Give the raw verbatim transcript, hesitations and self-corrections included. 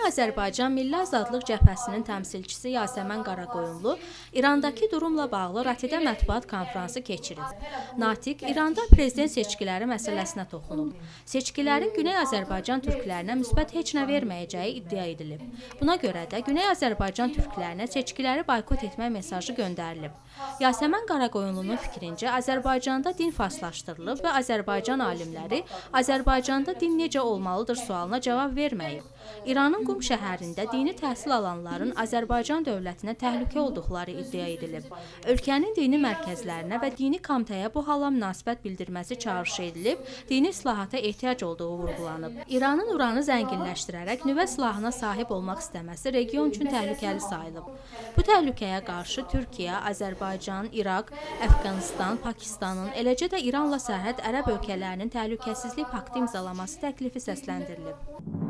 Azərbaycan Milli Azadlıq Cəbhəsinin təmsilçisi Yasəmən Qaraqoyunlu İrandakı durumla bağlı Rafidə mətbuat konfransı keçirib. Natiq İranda prezident seçkiləri məsələsinə toxunub. Seçkilərin Güney Azərbaycan türklərinə müsbət heç nə verməyəcəyi iddia edilib. Buna görə də Güney Azərbaycan türklərinə seçkiləri boykot etmək mesajı göndərilib. Yasəmən Qaraqoyunlunun fikrincə Azərbaycanda din farslaşdırılıb və Azərbaycan alimləri Azərbaycanda din necə olmalıdır sualına cavab verməyib. İranın Qum şəhərində dini təhsil alanların Azərbaycan dövlətinə təhlükə olduqları iddia edilib. Ölkənin dini mərkəzlərinə və dini komitəyə bu hala münasibət bildirməsi çağırış edilib, dini islahata ehtiyac olduğu vurğulanıb. İranın uranı zənginləşdirərək nüvə silahına sahib olmaq istəməsi region üçün təhlükəli sayılıb. Bu təhlükəyə qarşı Türkiyə, Azərbaycan, İraq, Əfqanistan, Pakistanın, eləcə də İranla sərhəd ərəb ölkələrinin təhlükəsizlik paktı imzalaması təklifi səsləndirilib.